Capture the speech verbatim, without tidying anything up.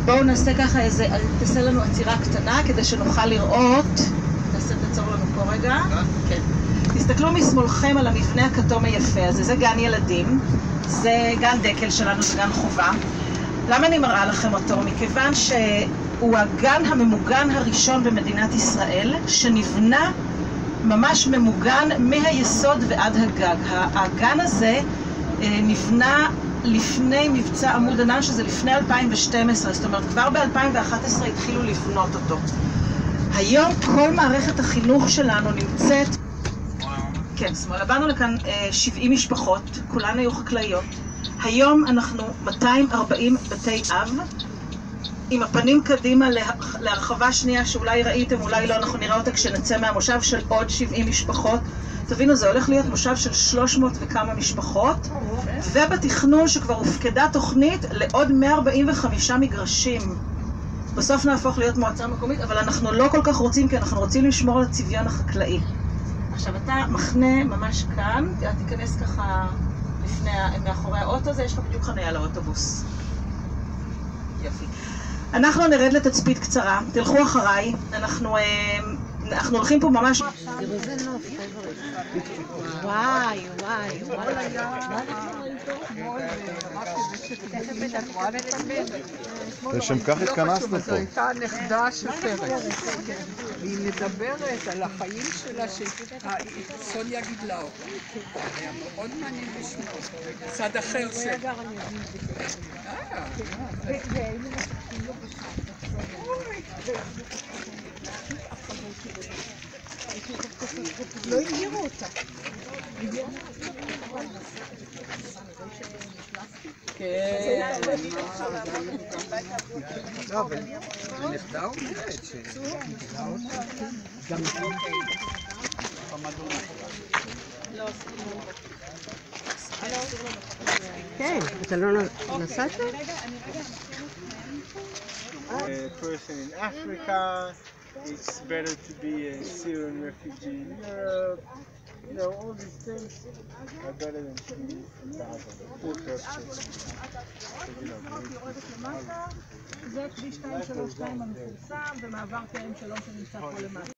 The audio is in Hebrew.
בואו נעשה ככה איזה, תעשה לנו עצירה קטנה כדי שנוכל לראות. תעשה, תעצור לנו פה רגע. כן. תסתכלו משמאלכם על המבנה הכתום היפה הזה, זה גן ילדים, זה גן דקל שלנו, זה גן חובה. למה אני מראה לכם אותו? מכיוון שהוא הגן הממוגן הראשון במדינת ישראל, שנבנה ממש ממוגן מהיסוד ועד הגג. הגן הזה נבנה לפני מבצע עמוד ענן, שזה לפני אלפיים ושתים עשרה, זאת אומרת כבר ב-אלפיים ואחת עשרה התחילו לבנות אותו. היום כל מערכת החינוך שלנו נמצאת, כן, שמאלה, באנו לכאן שבעים משפחות, כולן היו חקלאיות. היום אנחנו מאתיים וארבעים בתי אב, עם הפנים קדימה להרחבה שנייה שאולי ראיתם, אולי לא, אנחנו נראה אותה כשנצא מהמושב, של עוד שבעים משפחות. תבינו, זה הולך להיות מושב של שלוש מאות וכמה משפחות, ובתכנון שכבר הופקדה תוכנית לעוד מאה ארבעים וחמישה מגרשים. בסוף נהפוך להיות מועצה מקומית, אבל אנחנו לא כל כך רוצים, כי אנחנו רוצים לשמור על הצביון החקלאי. עכשיו אתה מחנה ממש כאן, תיכנס ככה לפני, מאחורי האוטו הזה, יש לך בדיוק חניה לאוטובוס. יפי. אנחנו נרד לתצפית קצרה, תלכו אחריי, אנחנו, אנחנו הולכים פה ממש... וואי, וואי, וואי. לשם כך התכנסנו פה. זו הייתה הנכדה של פרץ. והיא מדברת על החיים שלה שסוניה גידלה אותה. היה מאוד מעניין לשמוע. צד אחר של... לא הכירו אותה. כן. לא, אבל הנכדה אומרת ש... גם... כן, אתה לא נסעת? A person in Africa, it's better to be a Syrian refugee in Europe. You know, all these things are better than to be in Gaza. Poor person. זה כביש שתיים שלוש שתיים המפורסם, ומעבר K M שלוש שנמצא פה למטה.